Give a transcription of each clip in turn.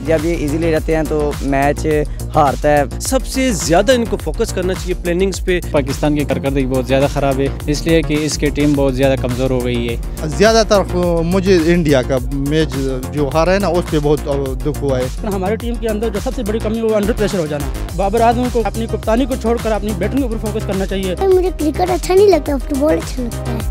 जब ये इजीली रहते हैं तो मैच हारता है। सबसे ज़्यादा इनको फोकस करना चाहिए प्लानिंग्स पे। पाकिस्तान की कारकर्दगी बहुत ज़्यादा ख़राब है, इसलिए कि इसकी टीम बहुत ज़्यादा कमज़ोर हो गई है। ज़्यादातर मुझे इंडिया का मैच जो हारा है ना, उस पर बहुत दुख हुआ है। हमारी टीम के अंदर जो सबसे बड़ी कमी है वो अंडर प्रेशर हो जाना। बाबर आजम को अपनी कप्तानी को छोड़कर अपनी बैटिंग के ऊपर फोकस करना चाहिए। मुझे क्रिकेट अच्छा नहीं लगता, फुटबॉल अच्छा लगता है।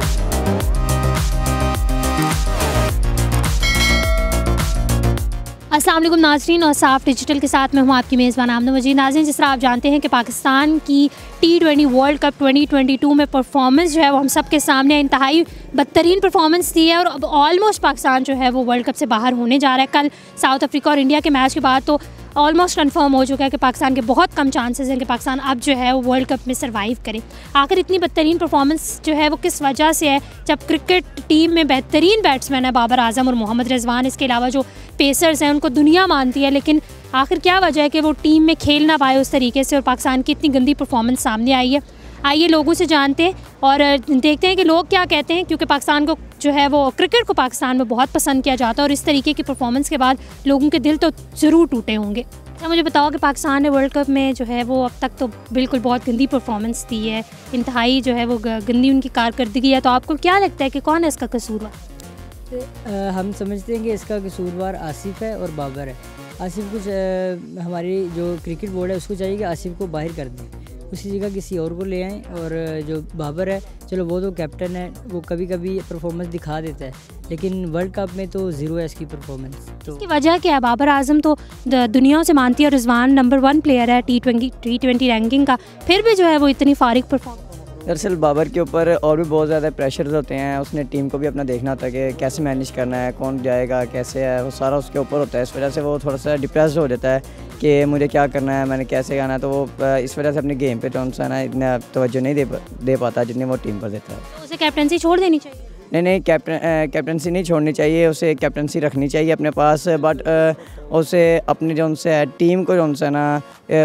अस्सलाम वालेकुम नाज़रीन, और साफ डिजिटल के साथ मैं हूँ आपकी मेज़बान आमना मजीद। नाज़रीन, जिस तरह आप जानते हैं कि पाकिस्तान की T20 वर्ल्ड कप 2022 में परफॉर्मेंस जो है वो हम सब के सामने इंतहाई बदतरीन परफॉर्मेंस दी है और अब ऑलमोस्ट पाकिस्तान जो है वो वर्ल्ड कप से बाहर होने जा रहा है। कल साउथ अफ्रीका और इंडिया के मैच के बाद तो ऑलमोस्ट कंफर्म हो चुका है कि पाकिस्तान के बहुत कम चांसेस हैं कि पाकिस्तान अब जो है वो वर्ल्ड कप में सर्वाइव करे। आखिर इतनी बदतरीन परफॉर्मेंस जो है वो किस वजह से है, जब क्रिकेट टीम में बेहतरीन बैट्समैन है बाबर आजम और मोहम्मद रिजवान, इसके अलावा जो पेसर्स हैं उनको दुनिया मानती है, लेकिन आखिर क्या वजह है कि वो टीम में खेल ना पाए उस तरीके से और पाकिस्तान की इतनी गंदी परफॉर्मेंस सामने आई है। आइए लोगों से जानते हैं और देखते हैं कि लोग क्या कहते हैं, क्योंकि पाकिस्तान को जो है वो क्रिकेट को पाकिस्तान में बहुत पसंद किया जाता है और इस तरीके की परफॉर्मेंस के बाद लोगों के दिल तो ज़रूर टूटे होंगे। अच्छा, मुझे बताओ कि पाकिस्तान ने वर्ल्ड कप में जो है वो अब तक तो बिल्कुल बहुत गंदी परफॉर्मेंस दी है, इंतहाई जो है वो गंदी उनकी कारकर्दगी है, तो आपको क्या लगता है कि कौन है इसका कसूरवार? हम समझते हैं कि इसका कसूरवार आसिफ है और बाबर है। आसिफ कुछ हमारी जो क्रिकेट बोर्ड है उसको चाहिए कि आसिफ को बाहर कर दें, उसी जगह किसी और को ले आएँ। और जो बाबर है, चलो वो तो कैप्टन है, वो कभी कभी परफॉर्मेंस दिखा देता है, लेकिन वर्ल्ड कप में तो ज़ीरो है इसकी परफॉर्मेंस। तो इसकी वजह क्या है? बाबर आजम तो दुनिया से मानती है, रिजवान नंबर 1 प्लेयर है T20 रैंकिंग का, फिर भी जो है वो इतनी फारिग परफॉर्म। दरअसल बाबर के ऊपर और भी बहुत ज़्यादा प्रेशर्स होते हैं, उसने टीम को भी अपना देखना होता है कि कैसे मैनेज करना है, कौन जाएगा, कैसे है, वो सारा उसके ऊपर होता है। इस वजह से वो थोड़ा सा डिप्रेस्ड हो जाता है कि मुझे क्या करना है, मैंने कैसे करना है, तो वो इस वजह से अपने गेम पे तो ना इतना तवज्जो नहीं दे पाता जितनी वो टीम पर देता है। तो उसे कैप्टनसी छोड़ देनी चाहिए? नहीं, कैप्टनसी नहीं छोड़नी चाहिए, उसे कैप्टनसी रखनी चाहिए अपने पास, बट उसे अपनी जो उनसे टीम को जो उनसे ना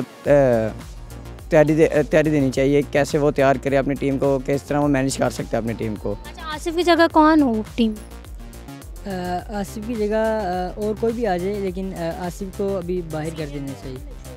तैयारी देनी चाहिए, कैसे वो तैयार करे अपनी टीम को, किस तरह वो मैनेज कर सकता है अपनी टीम को। अच्छा, आसिफ की जगह कौन हो टीम? आसिफ की जगह और कोई भी आ जाए, लेकिन आसिफ को अभी बाहर कर देना चाहिए।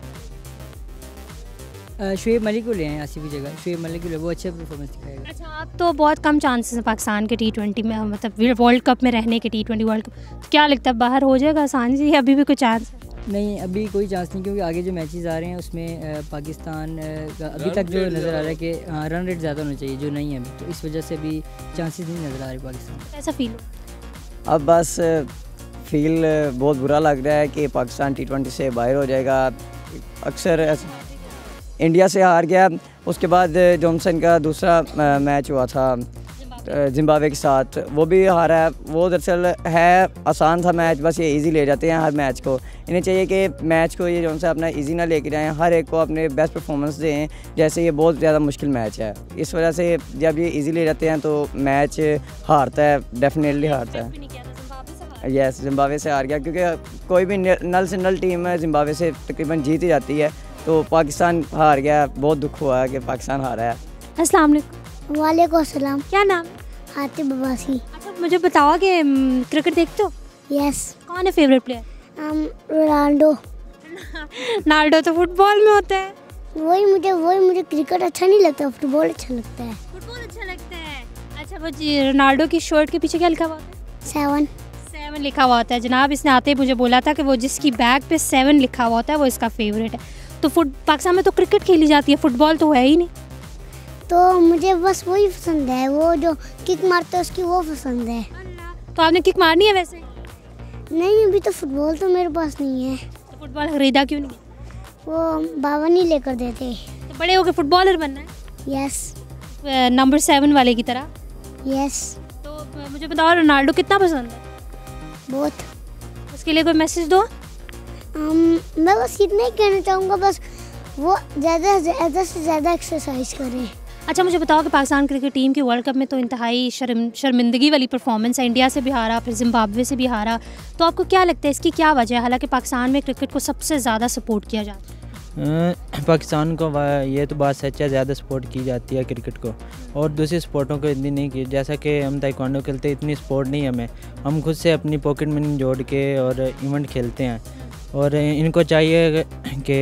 शुएब मलिक को ले आए आसिफ की जगह, शुएब मलिक को ले, वो अच्छा परफॉर्मेंस दिखाएगा। अच्छा, अब तो बहुत कम चांसेस हैं पाकिस्तान के T20 में, मतलब वर्ल्ड कप में रहने के, T20 वर्ल्ड कप, तो क्या लगता है बाहर हो जाएगा आसानी से, अभी भी कोई चांस? नहीं, अभी कोई चांस नहीं, क्योंकि आगे जो मैचेस आ रहे हैं उसमें पाकिस्तान का अभी तक जो नज़र आ रहा है कि रन रेट ज़्यादा होना चाहिए, जो नहीं है अभी, तो इस वजह से अभी चांसेस नहीं नज़र आ रहे पाकिस्तान। ऐसा फील हो? अब बस फील बहुत बुरा लग रहा है कि पाकिस्तान T20 से बाहर हो जाएगा। अक्सर इंडिया से हार गया, उसके बाद जॉनसन का दूसरा मैच हुआ था जिम्बाब्वे के साथ, वो भी हारा है। वो दरअसल है आसान था मैच, बस ये इजी ले जाते हैं हर मैच को। इन्हें चाहिए कि मैच को ये जो सा अपना इजी ना लेके जाएं, हर एक को अपने बेस्ट परफॉर्मेंस दें, जैसे ये बहुत ज़्यादा मुश्किल मैच है। इस वजह से जब ये इजी ले जाते हैं तो मैच हारता है, डेफिनेटली हारता है। यस, जिम्बाब्वे से हार गया, क्योंकि कोई भी नल से नल टीम है जिम्बाब्वे से तकरीबन जीत ही जाती है, तो पाकिस्तान हार गया, बहुत दुख हुआ है कि पाकिस्तान हारा है। अस्सलाम वालेकुम। वालेकुम अस्सलाम। क्या नाम? आतिफ अब्बासी। अच्छा, मुझे बताओ कि क्रिकेट देखते हो? यस। कौन है फेवरेट प्लेयर? रोनाल्डो। रोनाल्डो तो फुटबॉल में होता है। वही मुझे क्रिकेट अच्छा नहीं लगता, फुटबॉल अच्छा लगता है। फुटबॉल अच्छा लगता है। अच्छा, वो रोनाल्डो की शर्ट के पीछे क्या लिखा हुआ होता है? 7 लिखा हुआ होता है। जनाब, इसने आते ही मुझे बोला था कि वो जिसकी बैग पे 7 लिखा हुआ होता है वो इसका फेवरेट है। तो पाकिस्तान में तो क्रिकेट खेली जाती है, फुटबॉल तो है ही नहीं। तो मुझे बस वही पसंद है, वो जो किक मारता है उसकी वो पसंद है। तो आपने किक मारनी है वैसे? नहीं, अभी तो फुटबॉल तो मेरे पास नहीं है। तो फुटबॉल खरीदा क्यों नहीं? वो बाबा नहीं लेकर देते। तो बड़े होकर फुटबॉलर बनना है? यस। नंबर 7 वाले की तरह? यस। तो मुझे बताओ, रोनाल्डो कितना पसंद है? बहुत। उसके लिए कोई मैसेज दो। मैं बस इतना ही कहना चाहूँगा, बस वो ज़्यादा से ज़्यादा एक्सरसाइज करें। अच्छा, मुझे बताओ कि पाकिस्तान क्रिकेट टीम की वर्ल्ड कप में तो इंतहाई शर्मिंदगी वाली परफॉर्मेंस है, इंडिया से भी हारा, फिर जिम्बाब्वे से भी हारा, तो आपको क्या लगता है इसकी क्या वजह है? हालांकि पाकिस्तान में क्रिकेट को सबसे ज़्यादा सपोर्ट किया जाता है। पाकिस्तान को ये तो बात सच है, ज़्यादा सपोर्ट की जाती है क्रिकेट को, और दूसरी स्पोर्टों को इतनी नहीं की। जैसा कि हम ताइक्वांडो खेलते हैं, इतनी सपोर्ट नहीं हमें, हम खुद से अपनी पॉकेट मनी जोड़ के और इवेंट खेलते हैं, और इनको चाहिए कि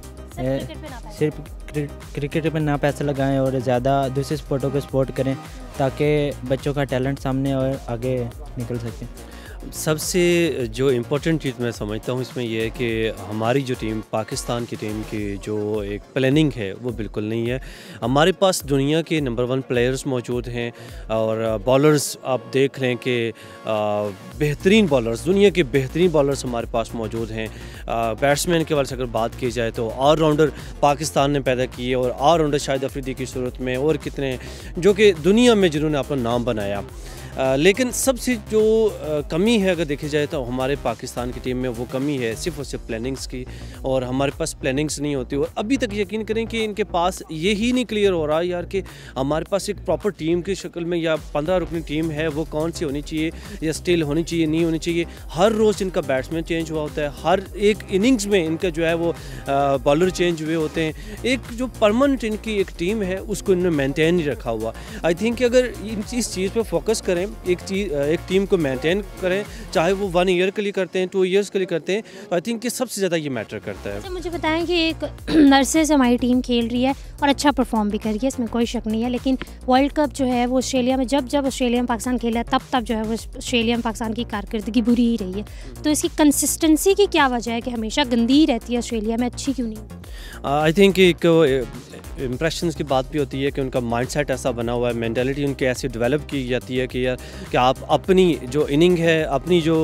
सिर्फ क्रिकेट पे ना पैसा लगाएं और ज़्यादा दूसरे स्पोर्टों को सपोर्ट करें ताकि बच्चों का टैलेंट सामने और आगे निकल सके। सबसे जो इम्पोर्टेंट चीज़ मैं समझता हूँ इसमें यह है कि हमारी जो टीम पाकिस्तान की टीम की जो एक प्लानिंग है वो बिल्कुल नहीं है। हमारे पास दुनिया के नंबर 1 प्लेयर्स मौजूद हैं और बॉलर्स आप देख लें कि बेहतरीन बॉलर्स, दुनिया के बेहतरीन बॉलर्स हमारे पास मौजूद हैं। बैट्समैन के वाले से अगर बात की जाए तो ऑलराउंडर पाकिस्तान ने पैदा किए और ऑलराउंडर शाहिद अफरीदी की सूरत में और कितने जो कि दुनिया में जिन्होंने अपना नाम बनाया। लेकिन सबसे जो कमी है अगर देखी जाए तो हमारे पाकिस्तान की टीम में वो कमी है सिर्फ और सिर्फ प्लानिंग्स की, और हमारे पास प्लानिंग्स नहीं होती। और अभी तक यकीन करें कि इनके पास यही नहीं क्लियर हो रहा यार कि हमारे पास एक प्रॉपर टीम की शक्ल में या 15 रुकनी टीम है वो कौन सी होनी चाहिए या स्टिल होनी चाहिए नहीं होनी चाहिए। हर रोज़ इनका बैट्समैन चेंज हुआ होता है, हर एक इनिंग्स में इनका जो है वो बॉलर चेंज हुए होते हैं। एक जो परमानेंट इनकी एक टीम है उसको इन्होंने मेनटेन नहीं रखा हुआ। आई थिंक कि अगर इस चीज़ पर फोकस करें, एक टीम को मेंटेन करें, चाहे वो 1 ईयर के लिए करते हैं 2 ईयर्स के लिए करते हैं, तो आई थिंक कि सबसे ज़्यादा ये मैटर करता है। तो मुझे बताएं कि एक नर्से से हमारी टीम खेल रही है और अच्छा परफॉर्म भी कर रही है, इसमें कोई शक नहीं है, लेकिन वर्ल्ड कप जो है वो ऑस्ट्रेलिया में जब ऑस्ट्रेलिया में पाकिस्तान खेला है तब जो है वो ऑस्ट्रेलिया में पाकिस्तान की कारकर्दगी बुरी ही रही है। तो इसकी कंसिस्टेंसी की क्या वजह है कि हमेशा गंदी ही रहती है, ऑस्ट्रेलिया में अच्छी क्यों नहीं? आई थिंक एक इम्प्रेशंस की बात भी होती है कि उनका माइंडसेट ऐसा बना हुआ है, मेंटालिटी उनकी ऐसी डेवलप की जाती है कि यार कि आप अपनी जो इनिंग है, अपनी जो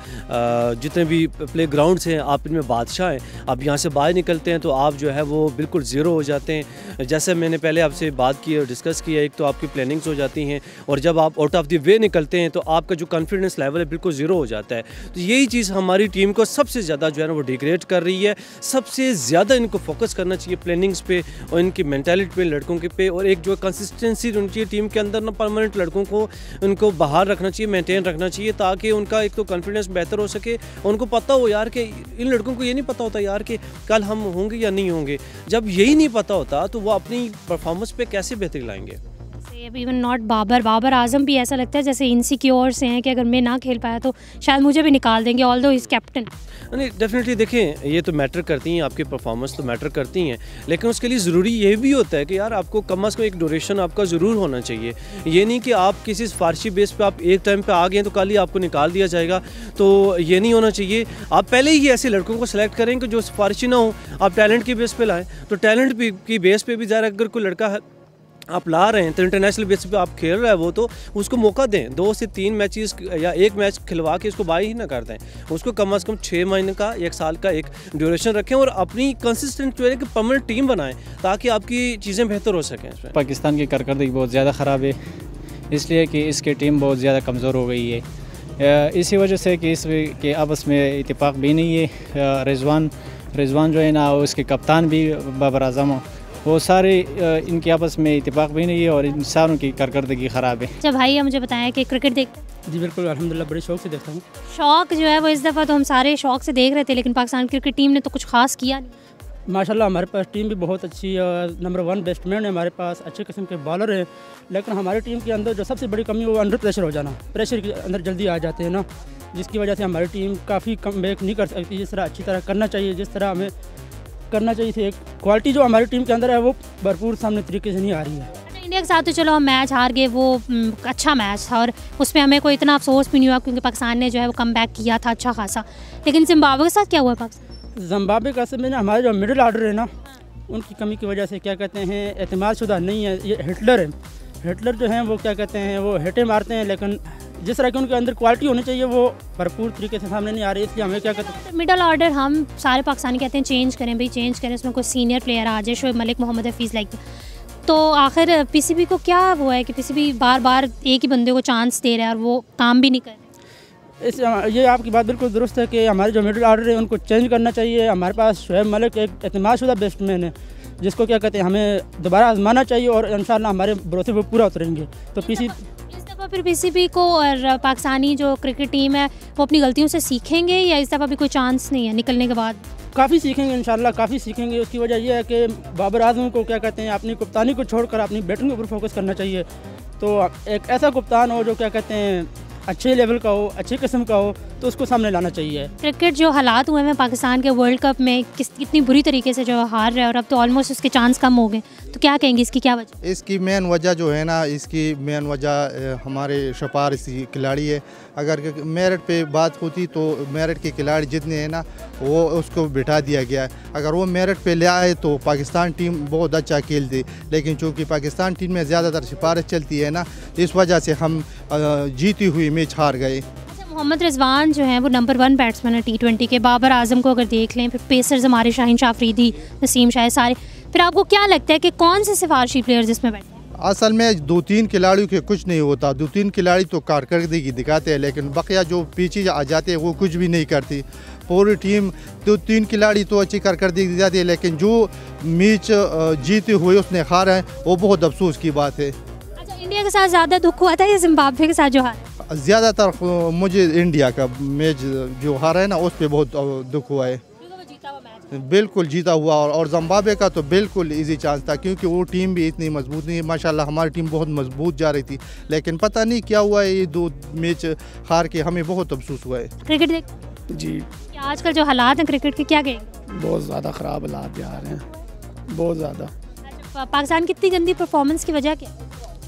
जितने भी प्ले ग्राउंड्स हैं आप इनमें बादशाह हैं। आप यहाँ से बाहर निकलते हैं तो आप जो है वो बिल्कुल ज़ीरो हो जाते हैं। जैसे मैंने पहले आपसे बात की और डिस्कस किया, एक तो आपकी प्लानिंग्स हो जाती हैं और जब आप आउट ऑफ द वे निकलते हैं तो आपका जो कॉन्फिडेंस लेवल है बिल्कुल ज़ीरो हो जाता है। तो यही चीज़ हमारी टीम को सबसे ज़्यादा जो है ना वो डिग्रेड कर रही है। सबसे ज़्यादा इनको फोकस करना चाहिए प्लानिंग्स पे और इनकी मेंटालिटी पे, लड़कों के पे, और एक जो कंसिस्टेंसी होनी चाहिए टीम के अंदर ना, परमानेंट लड़कों को उनको बाहर रखना चाहिए, मेंटेन रखना चाहिए ताकि उनका एक तो कॉन्फिडेंस बेहतर हो सके। उनको पता हो यार कि इन लड़कों को ये नहीं पता होता यार कि कल हम होंगे या नहीं होंगे। जब यही नहीं पता होता तो वो अपनी परफॉर्मेंस पे कैसे बेहतरी लाएंगे। इवन नॉट बाबर आजम भी ऐसा लगता है जैसे इनसिक्योर से हैं कि अगर मैं ना खेल पाया तो शायद मुझे भी निकाल देंगे, ऑल्दो इज कैप्टन। नहीं, डेफिनेटली देखें ये तो मैटर करती हैं, आपकी परफॉर्मेंस तो मैटर करती हैं, लेकिन उसके लिए ज़रूरी ये भी होता है कि यार आपको कम अज़ कम एक ड्यूरेशन आपका ज़रूर होना चाहिए। ये नहीं कि आप किसी सिफारशी बेस पे आप एक टाइम पे आ गए तो कल ही आपको निकाल दिया जाएगा, तो ये नहीं होना चाहिए। आप पहले ही ऐसे लड़कों को सिलेक्ट करें कि जो सिफारशी ना हो, आप टैलेंट की बेस पे लाएँ। तो टैलेंट की बेस पे भी ज़रा अगर कोई लड़का आप ला रहे हैं तो इंटरनेशनल बेस पे आप खेल रहा है वो, तो उसको मौका दें। 2 से 3 मैचेस या 1 मैच खिलवा के इसको बाई ही ना कर दें। उसको कम से कम 6 महीने का, 1 साल का एक ड्यूरेशन रखें और अपनी कंसिस्टेंट जो है कि परमानेंट टीम बनाएं ताकि आपकी चीज़ें बेहतर हो सकें। इसमें पाकिस्तान की कारकर्दगी बहुत ज़्यादा ख़राब है, इसलिए कि इसकी टीम बहुत ज़्यादा कमज़ोर हो गई है। इसी वजह से कि इसके आपस में इत्तेफाक भी नहीं है। रिजवान जो है ना, उसके कप्तान भी बाबर आजम, वो सारे इनके आपस में इत्तेफाक भी नहीं है और इन सारों की कारकर्दगी ख़राब है। अच्छा भाई, मुझे बताया कि क्रिकेट देखते हैं? जी बिल्कुल, अल्हम्दुलिल्लाह बड़े शौक से देखता हूँ। शौक जो है वो इस दफ़ा तो हम सारे शौक से देख रहे थे, लेकिन पाकिस्तान क्रिकेट टीम ने तो कुछ खास किया नहीं। माशाल्लाह हमारे पास टीम भी बहुत अच्छी है, नंबर 1 बैट्समैन है हमारे पास, अच्छे किस्म के बॉलर हैं, लेकिन हमारी टीम के अंदर जो सबसे बड़ी कमी है वो अंडर प्रेशर हो जाना। प्रेशर के अंदर जल्दी आ जाते हैं ना, जिसकी वजह से हमारी टीम काफ़ी कम बैक नहीं कर सकती जिस तरह अच्छी तरह करना चाहिए, जिस तरह हमें करना चाहिए थी। एक क्वालिटी जो हमारी टीम के अंदर है वो भरपूर सामने तरीके से नहीं आ रही है। इंडिया के साथ तो चलो हम मैच हार गए, वो अच्छा मैच था और उसमें हमें कोई इतना अफसोस भी नहीं हुआ क्योंकि पाकिस्तान ने जो है वो कम बैक किया था अच्छा खासा। लेकिन जिम्बाब्वे के साथ क्या हुआ? पाकिस्तान जिम्बाब्वे का असल में हमारे जो मिडिल आर्डर है ना, उनकी कमी की वजह से क्या कहते हैं एतमाद शुदा नहीं है। ये हिटलर है, हिटलर जो हैं वो क्या कहते हैं वो हेटे मारते हैं, लेकिन जिस तरह की उनके अंदर क्वालिटी होनी चाहिए वो भरपूर तरीके से सामने नहीं आ रही। इसलिए हमें क्या कहते हैं मिडल ऑर्डर हम सारे पाकिस्तानी कहते हैं चेंज करें भाई, चेंज करें, उसमें कोई सीनियर प्लेयर आ जाए, शोएब मलिक, मोहम्मद हफीज़ लाइक। तो आखिर पीसीबी को क्या वो है कि पीसीबी बार बार एक ही बंदे को चांस दे रहा है और वो काम भी नहीं कर रहे? ये आपकी बात बिल्कुल दुरुस्त है कि हमारे जो मिडिल ऑर्डर है उनको चेंज करना चाहिए। हमारे पास शोएब मलिक एक एतमादशुदा बैट्समैन है जिसको क्या कहते हैं हमें दोबारा आजमाना चाहिए और इंशाल्लाह हमारे भरोसे पर पूरा उतरेंगे। तो फिर पीसीबी को और पाकिस्तानी जो क्रिकेट टीम है वो अपनी गलतियों से सीखेंगे या इस दफ़ा भी कोई चांस नहीं है निकलने के बाद? काफ़ी सीखेंगे इंशाल्लाह, काफ़ी सीखेंगे। उसकी वजह यह है कि बाबर आजम को क्या कहते हैं अपनी कप्तानी को छोड़कर अपनी बैटिंग के ऊपर फोकस करना चाहिए। तो एक ऐसा कप्तान हो जो क्या कहते हैं अच्छे लेवल का हो, अच्छे किस्म का हो, तो उसको सामने लाना चाहिए। क्रिकेट जो हालात हुए हैं पाकिस्तान के वर्ल्ड कप में कितनी बुरी तरीके से जो हार रहा है और अब तो ऑलमोस्ट उसके चांस कम हो गए, तो क्या कहेंगे इसकी क्या वजह? इसकी मेन वजह जो है ना, इसकी मेन वजह हमारे सिफारशी खिलाड़ी है। अगर मेरिट पे बात होती तो मेरिट के खिलाड़ी जितने हैं ना वो उसको बिठा दिया गया है। अगर वो मेरिट पे ले आए तो पाकिस्तान टीम बहुत अच्छा खेलती, लेकिन चूँकि पाकिस्तान टीम में ज़्यादातर सिफारिश चलती है ना, इस वजह से हम जीती हुई मैच हार गए। मोहम्मद रिजवान जो हैं वो नंबर 1 बैट्समैन है T20 के। बाबर आजम को अगर देख लें, फिर पेसर्स हमारे शाहीन शाह अफरीदी, नसीम शाह, सारे। फिर आपको क्या लगता है कि कौन से सिफारशी प्लेयर्स इसमें बैठे हैं? असल में 2-3 खिलाड़ियों के कुछ नहीं होता। 2-3 खिलाड़ी तो कारकर्दगी दिखाते हैं, लेकिन बकिया जो पीछे आ जाते हैं वो कुछ भी नहीं करती। पूरी टीम 2-3 खिलाड़ी तो अच्छी कारकर्दगी दिखाती है, लेकिन जो मैच जीते हुए उसने हारा है वो बहुत अफसोस की बात है। अच्छा, इंडिया के साथ ज़्यादा दुख हुआ था या जिम्बाब्वे के साथ जो हारा? ज़्यादातर मुझे इंडिया का मैच जो हारा है ना उस पर बहुत दुख हुआ है। बिल्कुल जीता हुआ, और जिम्बाब्वे का तो बिल्कुल इजी चांस था, क्योंकि वो टीम भी इतनी मजबूत नहीं है। माशाल्लाह हमारी टीम बहुत मजबूत जा रही थी, लेकिन पता नहीं क्या हुआ है, ये 2 मैच हार के हमें बहुत अफसोस हुआ है। क्रिकेट देख जी, आजकल जो हालात हैं क्रिकेट के, क्या कहेंगे? बहुत ज़्यादा ख़राब हालात जा रहे हैं, बहुत ज़्यादा। अच्छा, पाकिस्तान की इतनी गंदी परफॉर्मेंस की वजह क्या?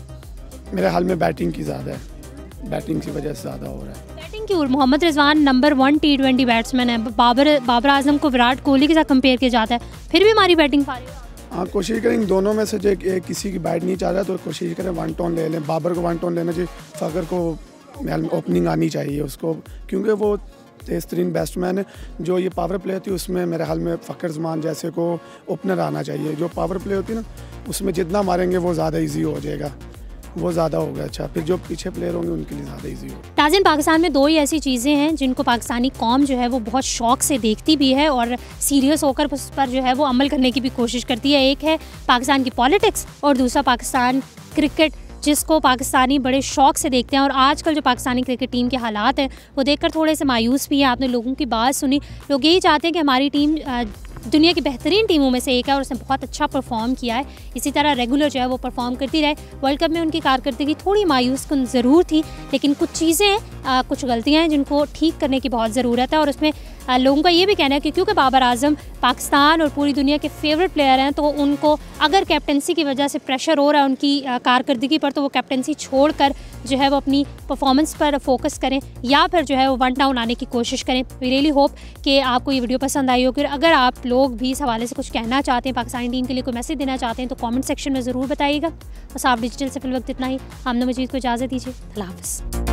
मेरे हाल में बैटिंग की ज़्यादा है, बैटिंग की वजह से ज़्यादा हो रहा है। बैटिंग की? Mohammad Rizwan number 1 T20 batsman है। बाबर आजम को विराट कोहली के साथ कंपेयर किया जाता है, फिर भी हमारी बैटिंग पा रही है। हाँ, कोशिश करेंगे दोनों में से जो किसी की बैट नहीं चाह रहा तो कोशिश करें 1 टॉन ले लें। बाबर को 1 टॉन लेना चाहिए, फ़खर को ओपनिंग आनी चाहिए उसको, क्योंकि वो तेज़ तरीन बैट्समैन है। जो ये पावर प्ले होती है उसमें मेरे हाल में फ़खर जमान जैसे को ओपनर आना चाहिए। जो पावर प्ले होती है ना उसमें जितना मारेंगे वो ज़्यादा ईजी हो जाएगा, वो ज़्यादा होगा। अच्छा, फिर जो पीछे प्लेयर होंगे उनके लिए ज़्यादा इजी होगा। नाज़रीन, पाकिस्तान में 2 ही ऐसी चीज़ें हैं जिनको पाकिस्तानी कौम जो है वो बहुत शौक से देखती भी है और सीरियस होकर उस पर जो है वो अमल करने की भी कोशिश करती है। एक है पाकिस्तान की पॉलिटिक्स और दूसरा पाकिस्तान क्रिकेट, जिसको पाकिस्तानी बड़े शौक से देखते हैं। और आजकल जो पाकिस्तानी क्रिकेट टीम के हालात हैं वो देखकर थोड़े से मायूस भी हैं। आपने लोगों की बात सुनी, लोग यही चाहते हैं कि हमारी टीम दुनिया की बेहतरीन टीमों में से एक है और उसने बहुत अच्छा परफॉर्म किया है, इसी तरह रेगुलर जो है वो परफॉर्म करती रहे। वर्ल्ड कप में उनकी कारकर्दगी थोड़ी मायूस कुन ज़रूर थी, लेकिन कुछ चीज़ें कुछ गलतियाँ हैं जिनको ठीक करने की बहुत ज़रूरत है। और उसमें लोगों का ये भी कहना है कि क्योंकि बाबर आजम पाकिस्तान और पूरी दुनिया के फेवरेट प्लेयर हैं, तो उनको अगर कैप्टनसी की वजह से प्रेशर हो रहा है उनकी कारकर्दगी पर, तो वो कैप्टनसी छोड़कर जो है वो अपनी परफॉर्मेंस पर फोकस करें या फिर जो है वो 1 डाउन आने की कोशिश करें। वी रियली होप कि आपको ये वीडियो पसंद आई होगी। अगर आप लोग भी इस हवाले से कुछ कहना चाहते हैं, पाकिस्तानी टीम के लिए कोई मैसेज देना चाहते हैं, तो कमेंट सेक्शन में ज़रूर बताइएगा। और साफ डिजिटल से फिल वक्त इतना ही। आमना मजीद को इजाज़त दीजिए। अल्लाह हाफ़िज़।